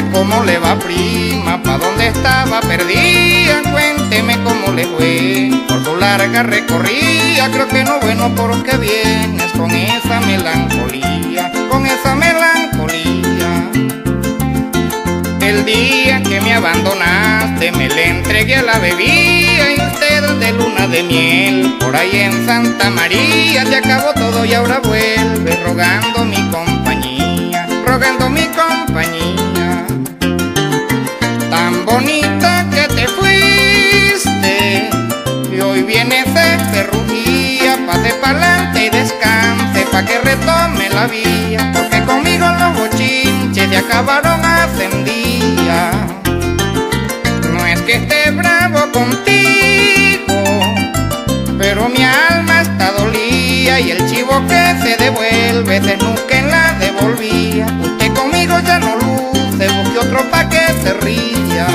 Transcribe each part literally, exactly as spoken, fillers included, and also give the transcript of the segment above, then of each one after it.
cómo le va, prima, pa' dónde estaba perdida, cuénteme cómo le fue, por su larga recorrida, creo que no bueno porque vienes con esa melancolía, con esa melancolía. El día que me abandonaste me le entregué a la bebida y usted de luna de miel, por ahí en Santa María se acabó todo y ahora vuelve rogando mi compañía, rogando mi compañía. Tan bonita que te fuiste y hoy viene ese ferrugía, pase pa'lante y descanse pa' que retome la vía, porque conmigo los bochinches se acabaron hace un día. No es que esté bravo contigo, pero mi alma está dolida y el chivo que se devuelve se nunca la devolvía. Usted conmigo ya no luce, busque otro pa' que se ría.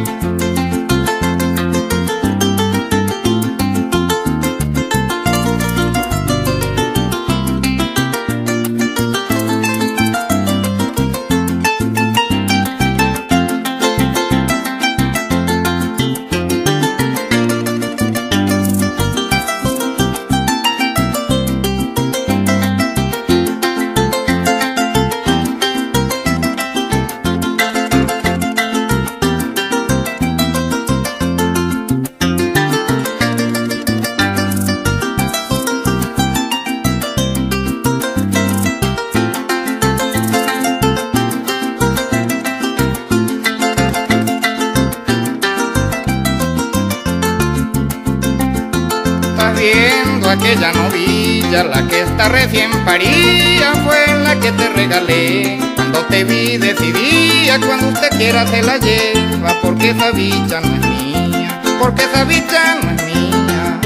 Viendo aquella novilla, la que está recién parida, fue la que te regalé. Cuando te vi decidía, cuando usted quiera se la lleva, porque esa bicha no es mía, porque esa bicha no es mía.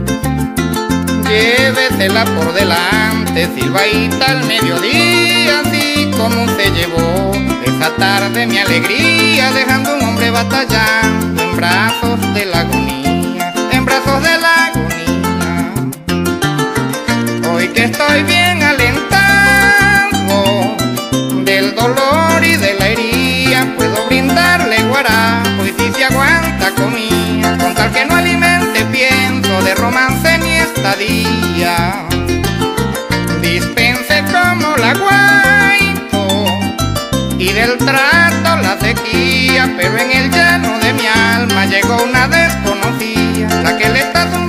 Llévesela por delante, silbaíta al mediodía, así como se llevó esa tarde mi alegría, dejando un hombre batallando en brazos de la agonía, en brazos de la agonía. Hoy que estoy bien alentado del dolor y de la herida, puedo brindarle guarapo y si se aguanta comida, con tal que no alimente pienso de romance ni estadía. Dispense como la guaito y del trato la sequía, pero en el llano de mi alma llegó una desconocida, la que le está